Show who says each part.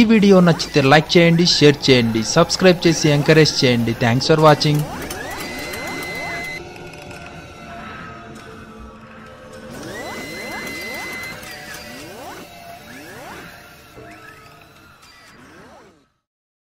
Speaker 1: Video నచ్చితే like చేయండి, share చేయండి, సబ్స్క్రైబ్ చేసి ఎంకరేజ్ చేయండి. Thanks for watching.